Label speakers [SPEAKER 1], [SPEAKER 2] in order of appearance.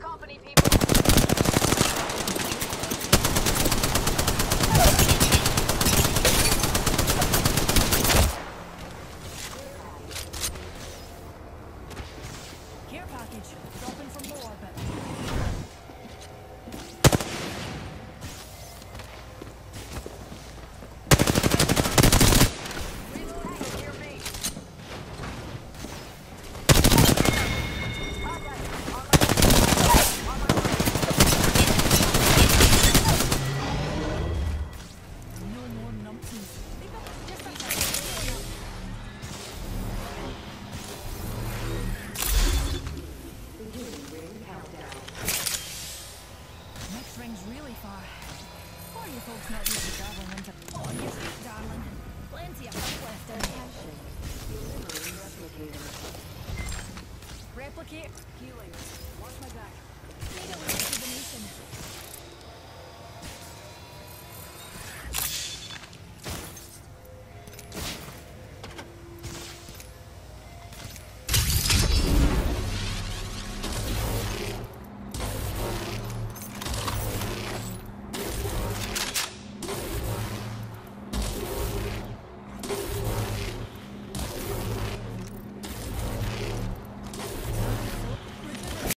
[SPEAKER 1] company, people.
[SPEAKER 2] Care package. Dropping from low orbit. Ring's really far. Or you folks not used to traveling into... Oh, you see, darling. Plenty of help left in here. Replicate. Healing. Watch my back. Need a way to the nation.